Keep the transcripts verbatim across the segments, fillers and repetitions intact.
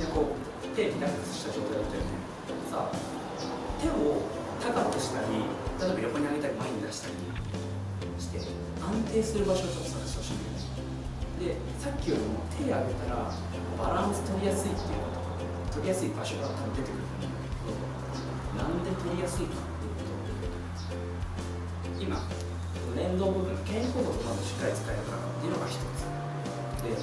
なこう手リラックスした状態だったよね。さあ手を高くしたり、例えば横に上げたり前に出したりして安定する場所をちょっと探してほしいんだよね。でさっきよりも手上げたらバランス取りやすいっていうこと取りやすい場所が多分出てくると思うんだけど、なんで取りやすいかっていうと、今連動部分の肩甲骨をまずしっかり使えるからっていうのが一つで、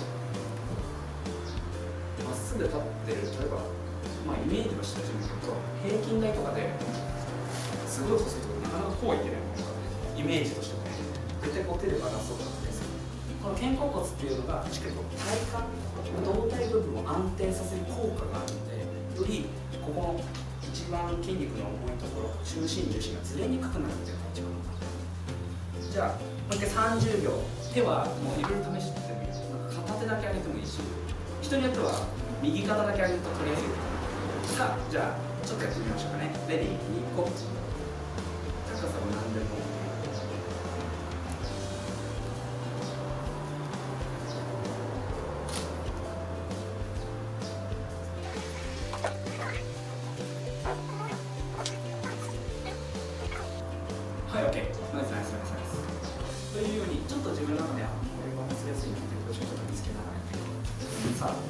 まっすぐ立ってる、例えば、まあ、イメージはしてほしいんだけど、平均台とかですごい細いところなかなかこうはいけないものがイメージとしてもね、絶対こう手でバランスを取ってですね、この肩甲骨っていうのがしっかりと体幹、胴体部分を安定させる効果があるので、よりここの一番筋肉の重いところ、中心重心がずれにくくなるっていうのが一番の。じゃあもう一回さんじゅうびょう、手はもういろいろ試してみる。片手だけ上げてもいいし、人によっては右肩だけ上げると取りやすい。さあじゃあちょっとやってみましょうかね。レディー、にこ、高さは何でも。はい、OK。ナイスナイスナイスナイス。というように、ちょっと自分の中ではこれが忘れやすいなっていうポジションをちょっと見つけながらやっていこう。さあ